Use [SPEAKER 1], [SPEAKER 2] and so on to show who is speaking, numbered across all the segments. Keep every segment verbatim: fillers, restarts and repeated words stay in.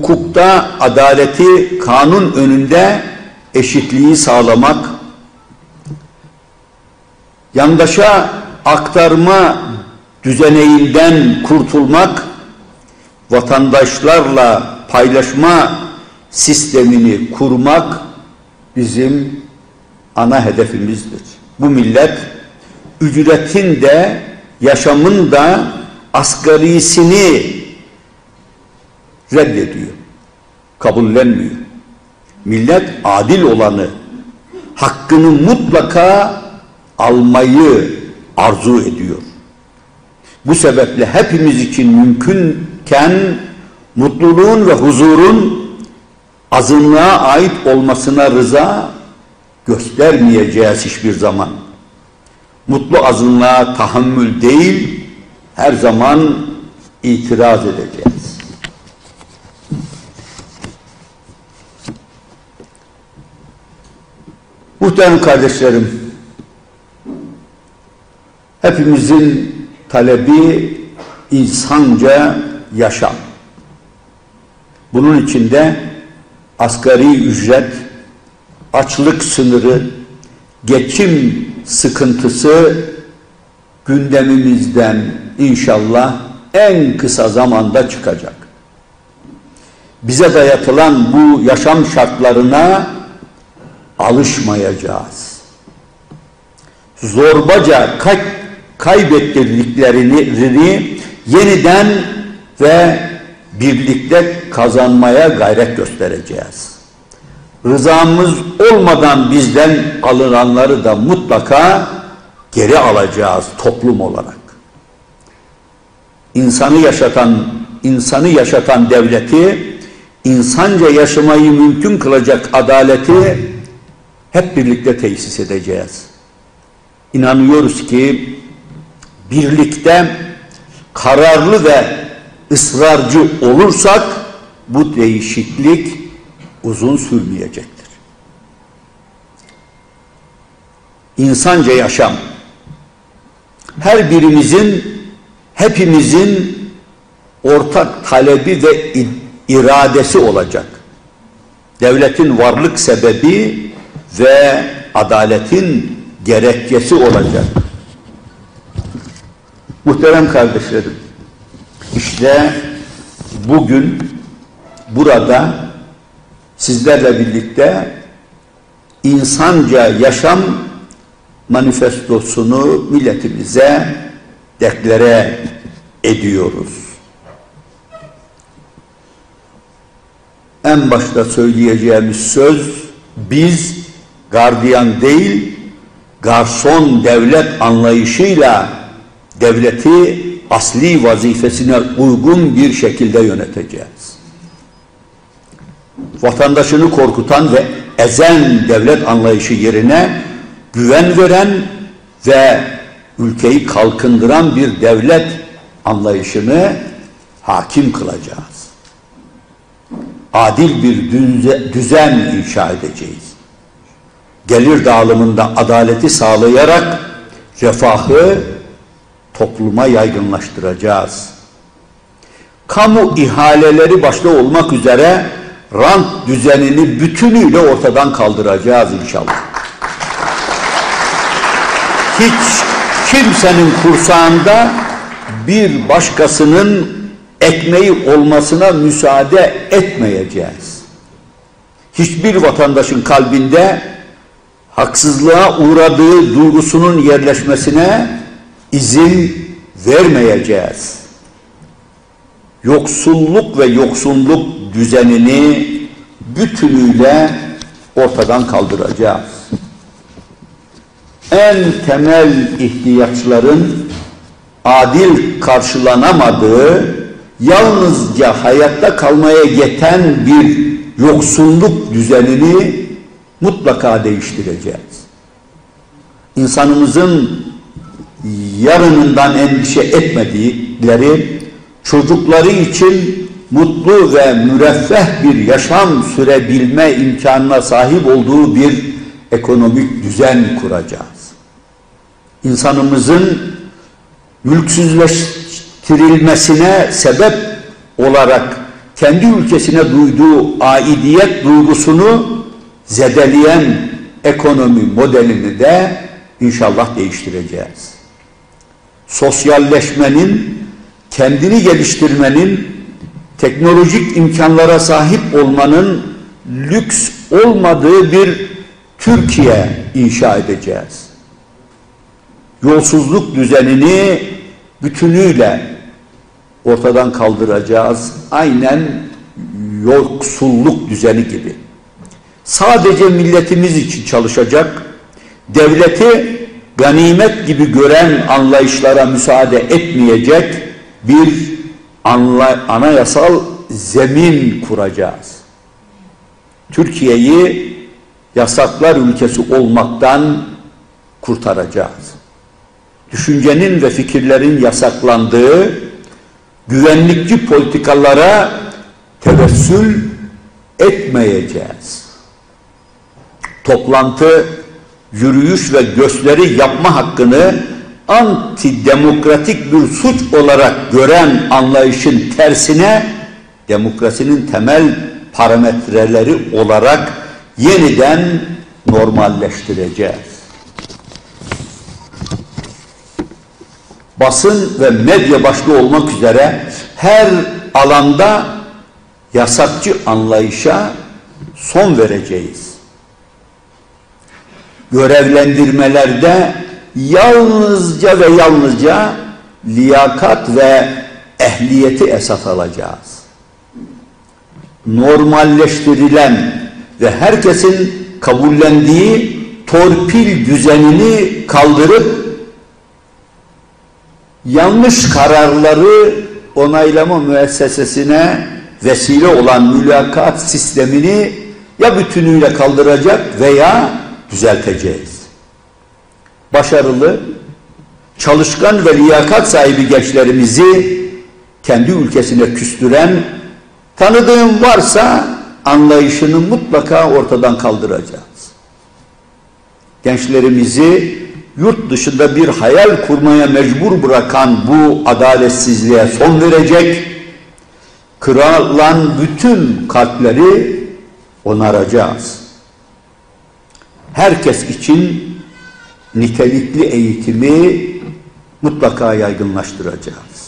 [SPEAKER 1] hukukta adaleti, kanun önünde eşitliği sağlamak, yandaşa aktarma düzeneğinden kurtulmak, vatandaşlarla paylaşma sistemini kurmak bizim ana hedefimizdir. Bu millet ücretin de yaşamın da asgarisini reddediyor, kabullenmiyor. Millet adil olanı, hakkını mutlaka almayı arzu ediyor. Bu sebeple hepimiz için mümkünken mutluluğun ve huzurun azınlığa ait olmasına rıza göstermeyeceğiz hiçbir zaman. Mutlu azınlığa tahammül değil, her zaman itiraz edeceğiz. Muhterem kardeşlerim, hepimizin talebi insanca yaşam. Bunun içinde asgari ücret, açlık sınırı, geçim sıkıntısı gündemimizden inşallah en kısa zamanda çıkacak. Bize dayatılan bu yaşam şartlarına alışmayacağız. Zorbaca kay kaybettirdiklerini yeniden ve birlikte kazanmaya gayret göstereceğiz. Rızamız olmadan bizden alınanları da mutlaka geri alacağız toplum olarak. İnsanı yaşatan, insanı yaşatan devleti, insanca yaşamayı mümkün kılacak adaleti hep birlikte tesis edeceğiz. İnanıyoruz ki birlikte kararlı ve ısrarcı olursak bu değişiklik uzun sürmeyecektir. İnsanca yaşam her birimizin, hepimizin ortak talebi ve iradesi olacak. Devletin varlık sebebi ve adaletin gerekçesi olacak. Muhterem kardeşlerim, işte bugün burada sizlerle birlikte insanca yaşam manifestosunu milletimize deklare ediyoruz. En başta söyleyeceğimiz söz, biz gardiyan değil, garson devlet anlayışıyla devleti asli vazifesine uygun bir şekilde yöneteceğiz. Vatandaşını korkutan ve ezen devlet anlayışı yerine güven veren ve ülkeyi kalkındıran bir devlet anlayışını hakim kılacağız. Adil bir düzen inşa edeceğiz. Gelir dağılımında adaleti sağlayarak refahı topluma yaygınlaştıracağız. Kamu ihaleleri başta olmak üzere rant düzenini bütünüyle ortadan kaldıracağız inşallah. Hiç kimsenin kursağında bir başkasının ekmeği olmasına müsaade etmeyeceğiz. Hiçbir vatandaşın kalbinde haksızlığa uğradığı duygusunun yerleşmesine izin vermeyeceğiz. Yoksulluk ve yoksunluk düzenini bütünüyle ortadan kaldıracağız. En temel ihtiyaçların adil karşılanamadığı, yalnızca hayatta kalmaya yeten bir yoksulluk düzenini mutlaka değiştireceğiz. İnsanımızın yarınından endişe etmedikleri, çocukları için mutlu ve müreffeh bir yaşam sürebilme imkanına sahip olduğu bir ekonomik düzen kuracağız. İnsanımızın mülksüzleştirilmesine sebep olarak kendi ülkesine duyduğu aidiyet duygusunu zedeleyen ekonomi modelini de inşallah değiştireceğiz. Sosyalleşmenin, kendini geliştirmenin, teknolojik imkanlara sahip olmanın lüks olmadığı bir Türkiye inşa edeceğiz. Yolsuzluk düzenini bütünüyle ortadan kaldıracağız. Aynen yoksulluk düzeni gibi. Sadece milletimiz için çalışacak, devleti ganimet gibi gören anlayışlara müsaade etmeyecek bir anayasal zemin kuracağız. Türkiye'yi yasaklar ülkesi olmaktan kurtaracağız. Düşüncenin ve fikirlerin yasaklandığı güvenlikçi politikalara tevessül etmeyeceğiz. Toplantı, yürüyüş ve gösteri yapma hakkını antidemokratik bir suç olarak gören anlayışın tersine demokrasinin temel parametreleri olarak yeniden normalleştireceğiz. Basın ve medya başta olmak üzere her alanda yasakçı anlayışa son vereceğiz. Görevlendirmelerde yalnızca ve yalnızca liyakat ve ehliyeti esas alacağız. Normalleştirilen ve herkesin kabullendiği torpil düzenini kaldırıp yanlış kararları onaylama müessesesine vesile olan mülakat sistemini ya bütünüyle kaldıracak veya düzelteceğiz. Başarılı, çalışkan ve liyakat sahibi gençlerimizi kendi ülkesine küstüren, tanıdığım varsa anlayışını mutlaka ortadan kaldıracağız. Gençlerimizi yurt dışında bir hayal kurmaya mecbur bırakan bu adaletsizliğe son verecek, kırılan bütün kalpleri onaracağız. Herkes için nitelikli eğitimi mutlaka yaygınlaştıracağız.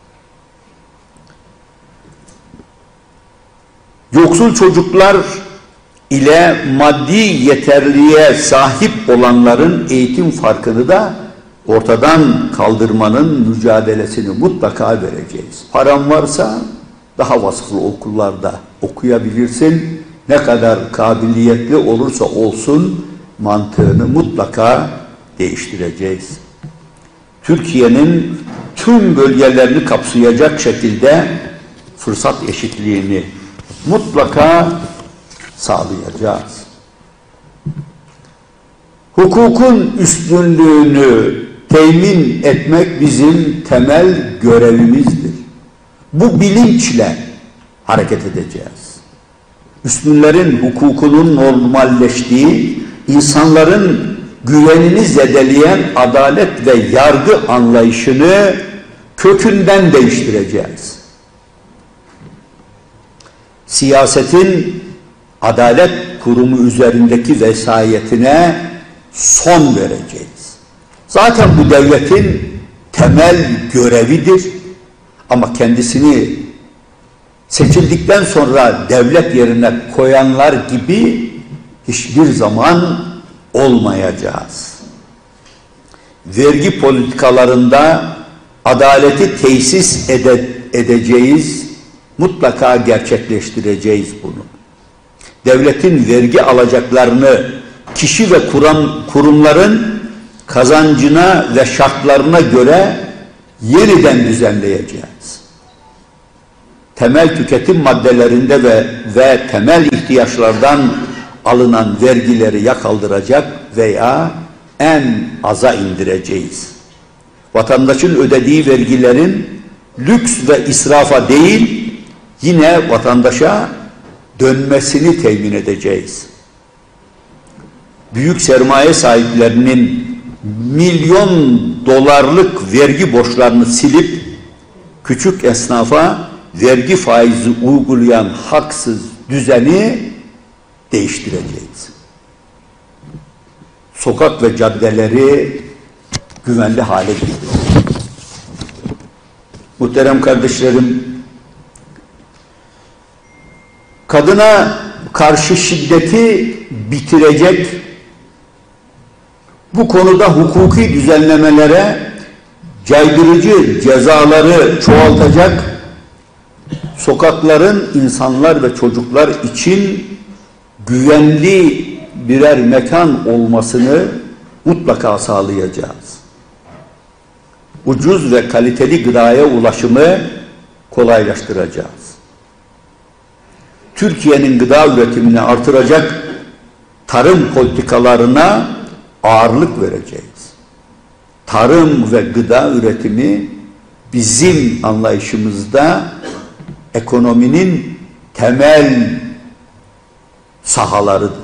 [SPEAKER 1] Yoksul çocuklar ile maddi yeterliğe sahip olanların eğitim farkını da ortadan kaldırmanın mücadelesini mutlaka vereceğiz. Paran varsa daha vasıflı okullarda okuyabilirsin. Ne kadar kabiliyetli olursa olsun mantığını mutlaka değiştireceğiz. Türkiye'nin tüm bölgelerini kapsayacak şekilde fırsat eşitliğini mutlaka sağlayacağız. Hukukun üstünlüğünü temin etmek bizim temel görevimizdir. Bu bilinçle hareket edeceğiz. Müslümanların hukukunun normalleştiği, insanların güvenini zedeleyen adalet ve yargı anlayışını kökünden değiştireceğiz. Siyasetin adalet kurumu üzerindeki vesayetine son vereceğiz. Zaten bu devletin temel görevidir. Ama kendisini seçildikten sonra devlet yerine koyanlar gibi hiçbir zaman olmayacağız. Vergi politikalarında adaleti tesis ede edeceğiz, mutlaka gerçekleştireceğiz bunu. Devletin vergi alacaklarını kişi ve kuram, kurumların kazancına ve şartlarına göre yeniden düzenleyeceğiz. Temel tüketim maddelerinde ve, ve temel ihtiyaçlardan alınan vergileri ya kaldıracak veya en aza indireceğiz. Vatandaşın ödediği vergilerin lüks ve israfa değil, yine vatandaşa dönmesini temin edeceğiz. Büyük sermaye sahiplerinin milyon dolarlık vergi borçlarını silip küçük esnafa vergi faizi uygulayan haksız düzeni değiştireceğiz. Sokak ve caddeleri güvenli hale getireceğiz. Muhterem kardeşlerim, kadına karşı şiddeti bitirecek, bu konuda hukuki düzenlemelere caydırıcı cezaları çoğaltacak, sokakların insanlar ve çocuklar için güvenli birer mekan olmasını mutlaka sağlayacağız. Ucuz ve kaliteli gıdaya ulaşımı kolaylaştıracağız. Türkiye'nin gıda üretimini artıracak tarım politikalarına ağırlık vereceğiz. Tarım ve gıda üretimi bizim anlayışımızda ekonominin temel sahalarıdır.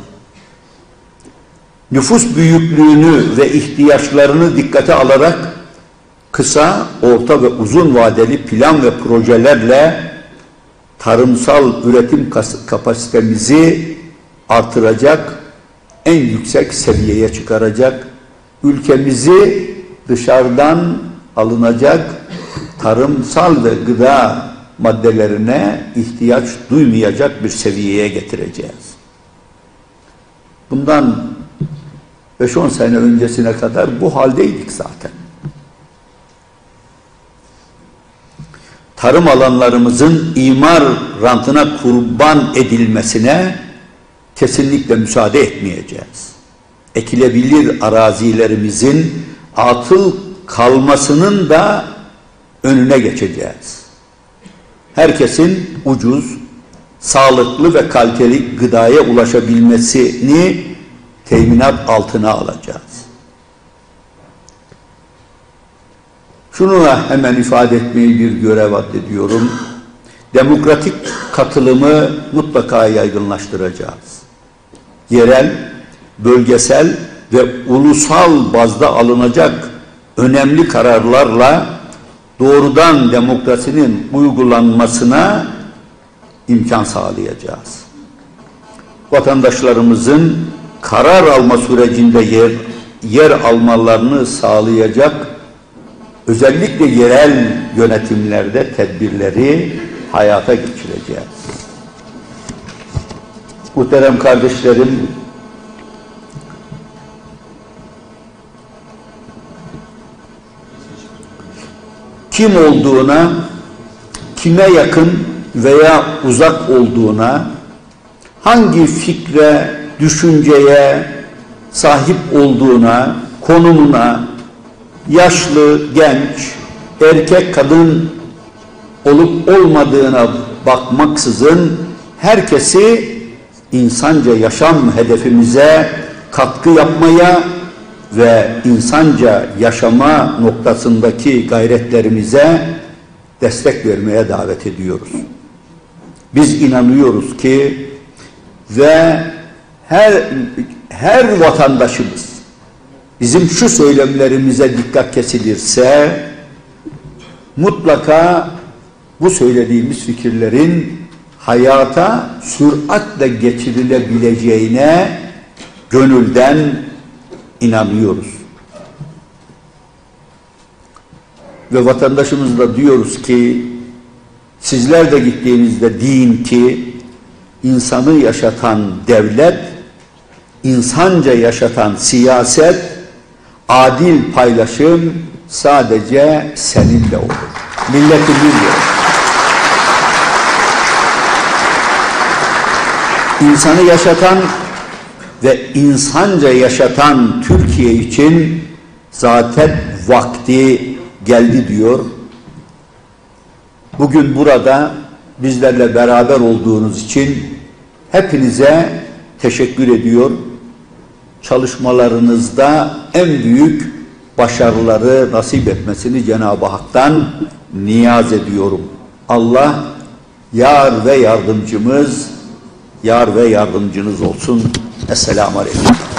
[SPEAKER 1] Nüfus büyüklüğünü ve ihtiyaçlarını dikkate alarak kısa, orta ve uzun vadeli plan ve projelerle tarımsal üretim kapasitemizi artıracak, en yüksek seviyeye çıkaracak, ülkemizi dışarıdan alınacak tarımsal ve gıda maddelerine ihtiyaç duymayacak bir seviyeye getireceğiz. Bundan beş on sene öncesine kadar bu haldeydik zaten. Tarım alanlarımızın imar rantına kurban edilmesine kesinlikle müsaade etmeyeceğiz. Ekilebilir arazilerimizin atıl kalmasının da önüne geçeceğiz. Herkesin ucuz, sağlıklı ve kaliteli gıdaya ulaşabilmesini teminat altına alacağız. Şunu hemen ifade etmeyi bir görev addediyorum. Demokratik katılımı mutlaka yaygınlaştıracağız. Yerel, bölgesel ve ulusal bazda alınacak önemli kararlarla doğrudan demokrasinin uygulanmasına imkan sağlayacağız. Vatandaşlarımızın karar alma sürecinde yer, yer almalarını sağlayacak özellikle yerel yönetimlerde tedbirleri hayata geçireceğiz. Muhterem kardeşlerim, kim olduğuna, kime yakın veya uzak olduğuna, hangi fikre, düşünceye sahip olduğuna, konumuna, yaşlı, genç, erkek, kadın olup olmadığına bakmaksızın herkesi insanca yaşam hedefimize katkı yapmaya ve insanca yaşama noktasındaki gayretlerimize destek vermeye davet ediyoruz. Biz inanıyoruz ki ve her her vatandaşımız bizim şu söylemlerimize dikkat kesilirse mutlaka bu söylediğimiz fikirlerin hayata süratle geçirilebileceğine gönülden inanıyoruz. Ve vatandaşımızla diyoruz ki sizler de gittiğinizde deyin ki insanı yaşatan devlet, insanca yaşatan siyaset, adil paylaşım sadece seninle olur. Milletimizle. İnsanı yaşatan ve insanca yaşatan Türkiye için zaten vakti geldi diyor. Bugün burada bizlerle beraber olduğunuz için hepinize teşekkür ediyor. Çalışmalarınızda en büyük başarıları nasip etmesini Cenab-ı Hak'tan niyaz ediyorum. Allah yar ve yardımcımız, yar ve yardımcınız olsun. Esselamu Aleyküm.